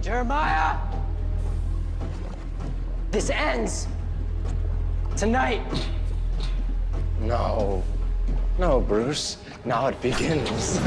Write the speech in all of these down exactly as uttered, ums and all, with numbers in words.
Jeremiah! This ends tonight. No. No, Bruce. Now it begins.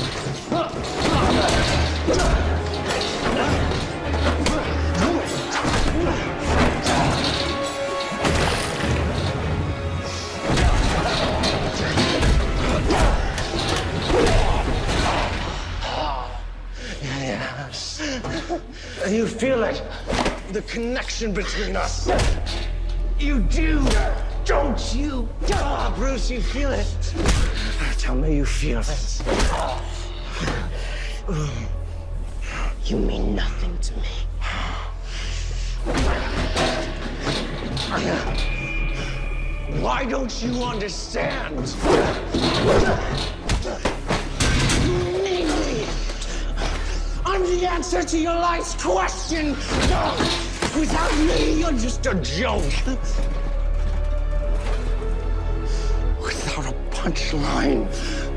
Yes. You feel it? The connection between us. You do, don't you? Ah, Bruce, you feel it. Tell me you feel it. You mean nothing to me. Why don't you understand? You need me. I'm the answer to your life's question. Without me, you're just a joke. Without a punchline,